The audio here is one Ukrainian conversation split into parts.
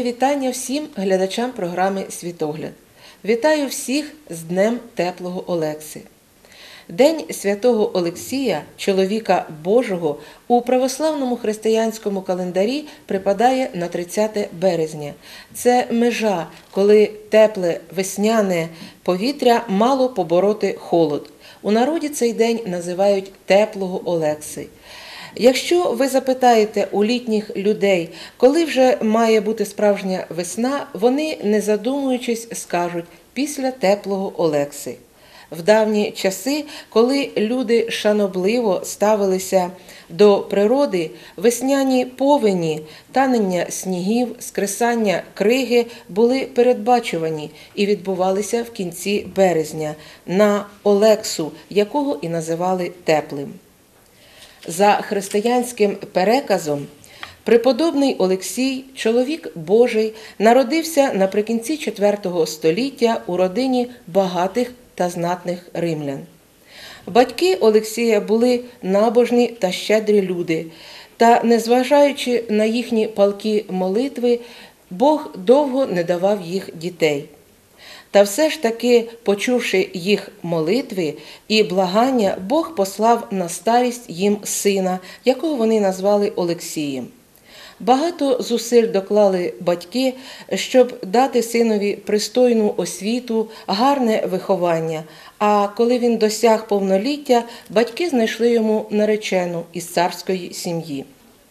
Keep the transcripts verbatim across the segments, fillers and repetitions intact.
вітання всім глядачам програми «Світогляд». Вітаю всіх з Днем Теплого Олекси. День Святого Олексія, чоловіка Божого, у православному християнському календарі припадає на тридцяте березня. Це межа, коли тепле весняне повітря мало побороти холод. У народі цей день називають Теплого Олекси. Якщо ви запитаєте у літніх людей, коли вже має бути справжня весна, вони, не задумуючись, скажуть «після Теплого Олекси». В давні часи, коли люди шанобливо ставилися до природи, весняні повені, танення снігів, скресання криги були передбачувані і відбувалися в кінці березня на Олексу, якого і називали теплим. За християнським переказом, преподобний Олексій, чоловік Божий, народився наприкінці четвертого століття у родині багатих та знатних римлян. Батьки Олексія були набожні та щедрі люди, та, незважаючи на їхні палкі молитви, Бог довго не давав їх дітей. Та все ж таки, почувши їх молитви і благання, Бог послав на старість їм сина, якого вони назвали Олексієм. Багато зусиль доклали батьки, щоб дати синові пристойну освіту, гарне виховання, а коли він досяг повноліття, батьки знайшли йому наречену із царської сім'ї.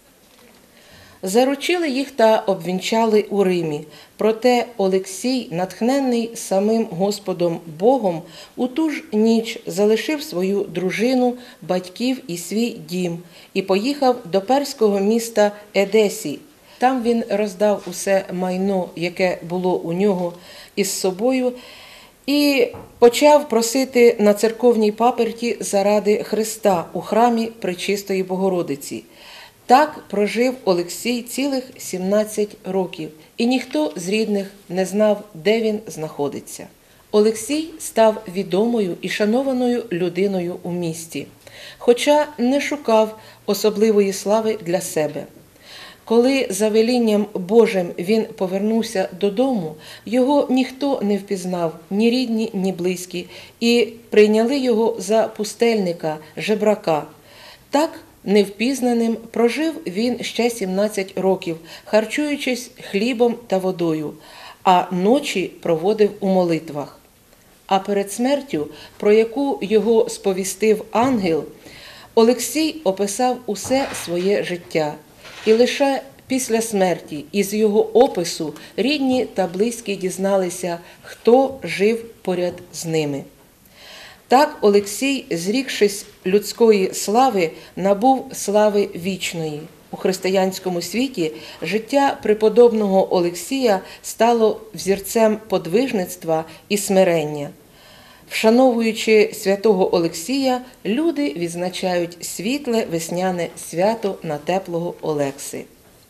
Заручили їх та обвінчали у Римі. Проте Олексій, натхненний самим Господом Богом, у ту ж ніч залишив свою дружину, батьків і свій дім і поїхав до перського міста Едесі. Там він роздав усе майно, яке було у нього, із собою, і почав просити на церковній паперті заради Христа у храмі Пречистої Богородиці. Так прожив Олексій цілих сімнадцять років, і ніхто з рідних не знав, де він знаходиться. Олексій став відомою і шанованою людиною у місті, хоча не шукав особливої слави для себе. Коли за велінням Божим він повернувся додому, його ніхто не впізнав, ні рідні, ні близькі, і прийняли його за пустельника, жебрака. Так, невпізнаним прожив він ще сімнадцять років, харчуючись хлібом та водою, а ночі проводив у молитвах. А перед смертю, про яку його сповістив ангел, Олексій описав усе своє життя. І лише після смерті із його опису рідні та близькі дізналися, хто жив поряд з ними. Так Олексій, зрікшись людської слави, набув слави вічної. У християнському світі життя преподобного Олексія стало взірцем подвижництва і смирення. Вшановуючи святого Олексія, люди відзначають світле весняне свято на Теплого Олекси.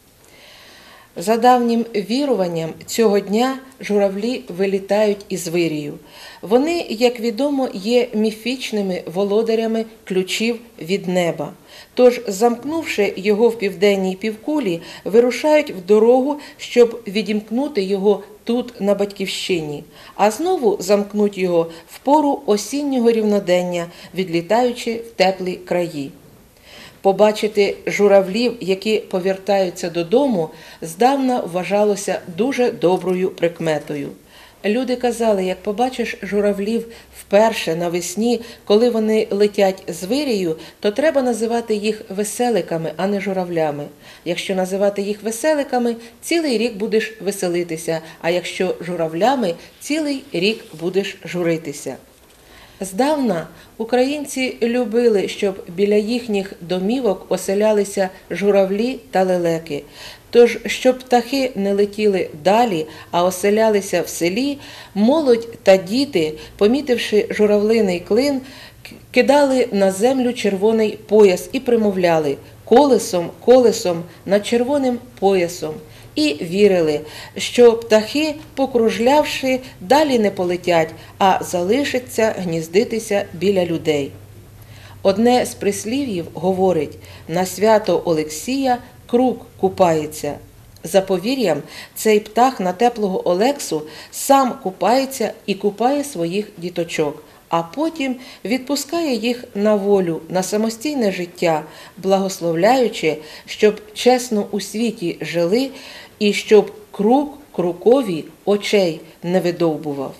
За давнім віруванням, цього дня журавлі вилітають із вирію. Вони, як відомо, є міфічними володарями ключів від неба. Тож, замкнувши його в південній півкулі, вирушають в дорогу, щоб відімкнути його тут, на Батьківщині, а знову замкнуть його в пору осіннього рівнодення, відлітаючи в теплі краї. Побачити журавлів, які повертаються додому, здавна вважалося дуже доброю прикметою. Люди казали, як побачиш журавлів вперше навесні, коли вони летять з вирію, то треба називати їх веселиками, а не журавлями. Якщо називати їх веселиками, цілий рік будеш веселитися, а якщо журавлями, цілий рік будеш журитися. Здавна українці любили, щоб біля їхніх домівок оселялися журавлі та лелеки. Тож, щоб птахи не летіли далі, а оселялися в селі, молодь та діти, помітивши журавлиний клин, кидали на землю червоний пояс і примовляли «колесом, колесом над червоним поясом». І вірили, що птахи, покружлявши, далі не полетять, а залишаться гніздитися біля людей. Одне з прислів'їв говорить «на свято Олексія круг купається». За повір'ям, цей птах на теплого Олексу сам купається і купає своїх діточок, а потім відпускає їх на волю, на самостійне життя, благословляючи, щоб чесно у світі жили і щоб круг крукові очей не видовбував.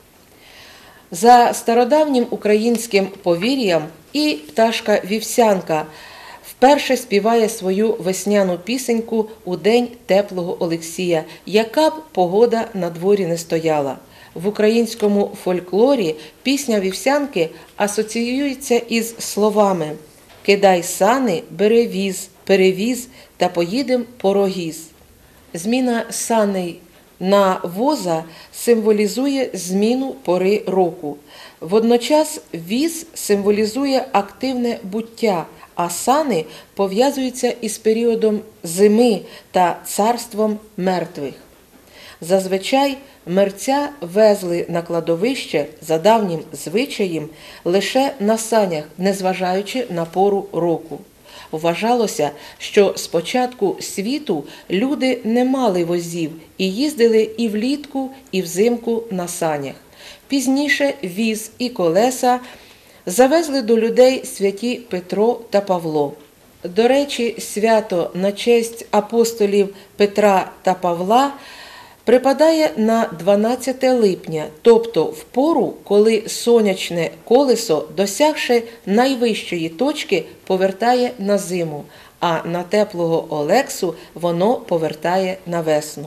За стародавнім українським повір'ям і пташка-вівсянка вперше співає свою весняну пісеньку у день теплого Олексія, яка б погода на дворі не стояла. В українському фольклорі пісня вівсянки асоціюється із словами «Кидай сани, бери віз, перевіз та поїдем по рогіз». Зміна саней на воза символізує зміну пори року. Водночас віз символізує активне буття, а сани пов'язуються із періодом зими та царством мертвих. Зазвичай мерця везли на кладовище за давнім звичаєм лише на санях, незважаючи на пору року. Вважалося, що з початку світу люди не мали возів і їздили і влітку, і взимку на санях. Пізніше віз і колеса завезли до людей святі Петро та Павло. До речі, свято на честь апостолів Петра та Павла припадає на дванадцяте липня, тобто в пору, коли сонячне колесо, досягши найвищої точки, повертає на зиму, а на теплого Олексу воно повертає на весну.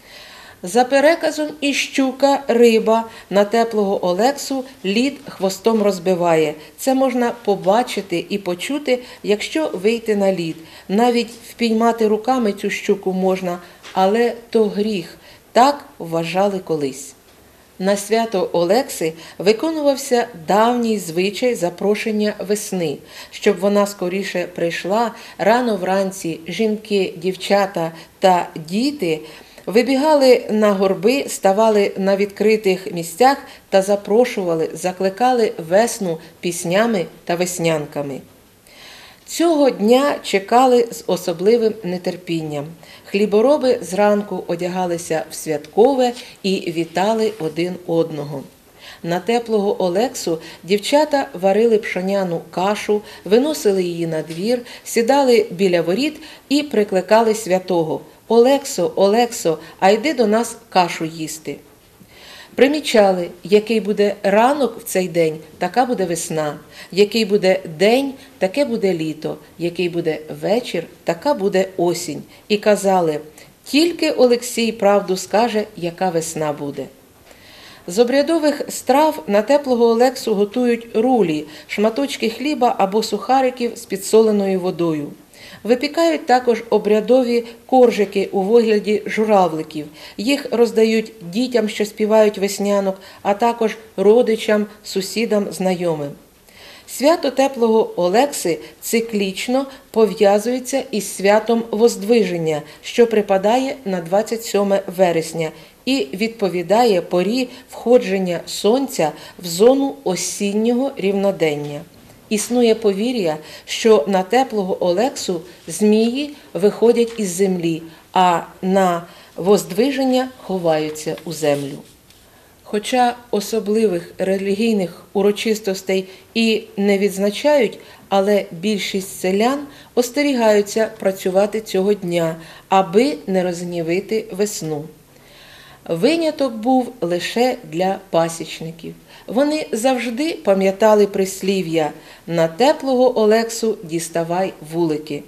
За переказом, і щука, риба на теплого Олексу лід хвостом розбиває. Це можна побачити і почути, якщо вийти на лід. Навіть впіймати руками цю щуку можна, але то гріх. Так вважали колись. На свято Олекси виконувався давній звичай запрошення весни. Щоб вона скоріше прийшла, рано вранці жінки, дівчата та діти вибігали на горби, ставали на відкритих місцях та запрошували, закликали весну піснями та веснянками. Цього дня чекали з особливим нетерпінням. Хлібороби зранку одягалися в святкове і вітали один одного. На теплого Олексу дівчата варили пшоняну кашу, виносили її на двір, сідали біля воріт і прикликали святого: «Олексо, Олексо, а йди до нас кашу їсти». Примічали, який буде ранок в цей день, така буде весна, який буде день, таке буде літо, який буде вечір, така буде осінь. І казали: тільки Олексій правду скаже, яка весна буде. З обрядових страв на теплого Олексу готують рулі, шматочки хліба або сухариків з підсоленою водою. Випікають також обрядові коржики у вигляді журавликів. Їх роздають дітям, що співають веснянок, а також родичам, сусідам, знайомим. Свято теплого Олекси циклічно пов'язується із святом Воздвиження, що припадає на двадцять сьоме вересня і відповідає порі входження сонця в зону осіннього рівнодення. Існує повір'я, що на теплого Олексу змії виходять із землі, а на Воздвиження ховаються у землю. Хоча особливих релігійних урочистостей і не відзначають, але більшість селян остерігаються працювати цього дня, аби не розгнівити весну. Виняток був лише для пасічників. Вони завжди пам'ятали прислів'я «На теплого Олексу діставай вулики».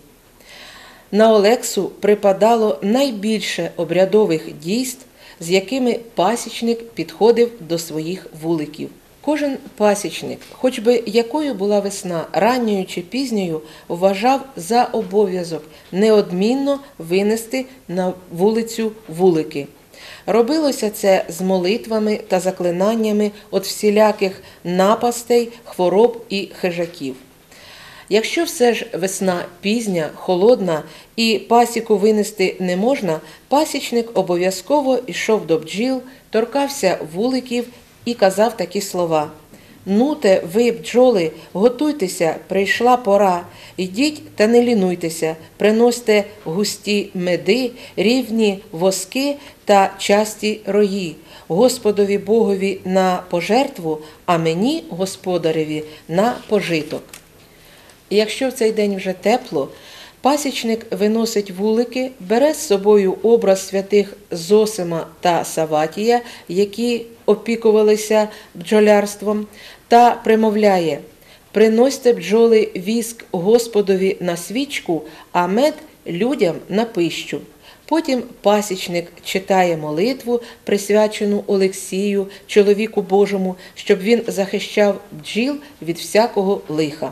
На Олексу припадало найбільше обрядових дійств, з якими пасічник підходив до своїх вуликів. Кожен пасічник, хоч би якою була весна, ранньою чи пізньою, вважав за обов'язок неодмінно винести на вулицю вулики. Робилося це з молитвами та заклинаннями від всіляких напастей, хвороб і хижаків. Якщо все ж весна пізня, холодна і пасіку винести не можна, пасічник обов'язково йшов до бджіл, торкався вуликів і казав такі слова: Нуте, ви, бджоли, готуйтеся, прийшла пора. Йдіть та не лінуйтеся, приносьте густі меди, рівні воски та часті рої. Господові Богові на пожертву, а мені, господареві, на пожиток. І якщо в цей день вже тепло, пасічник виносить вулики, бере з собою образ святих Зосима та Саватія, які опікувалися бджолярством, та примовляє: «Приносьте, бджоли, віск Господові на свічку, а мед людям на пищу». Потім пасічник читає молитву, присвячену Олексію, чоловіку Божому, щоб він захищав бджіл від всякого лиха.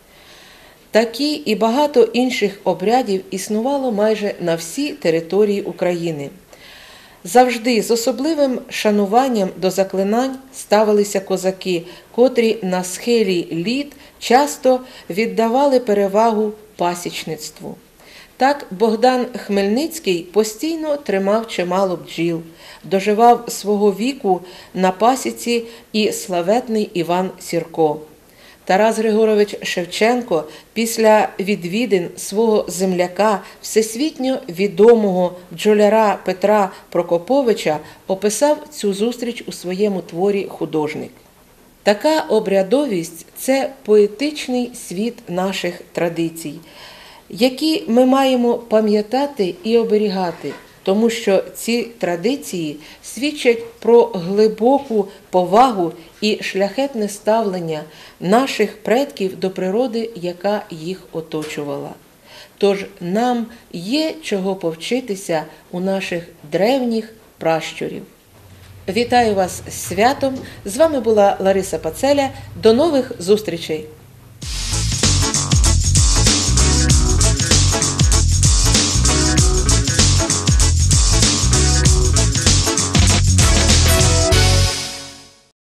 Такі і багато інших обрядів існувало майже на всій території України. Завжди з особливим шануванням до заклинань ставилися козаки, котрі на схилі літ часто віддавали перевагу пасічництву. Так Богдан Хмельницький постійно тримав чимало бджіл, доживав свого віку на пасіці і славетний Іван Сірко. Тарас Григорович Шевченко після відвідин свого земляка, всесвітньо відомого бджоляра Петра Прокоповича, описав цю зустріч у своєму творі «Художник». Така обрядовість – це поетичний світ наших традицій, які ми маємо пам'ятати і оберігати, тому що ці традиції свідчать про глибоку повагу і шляхетне ставлення наших предків до природи, яка їх оточувала. Тож нам є чого повчитися у наших древніх пращурів. Вітаю вас з святом! З вами була Лариса Пацеля. До нових зустрічей!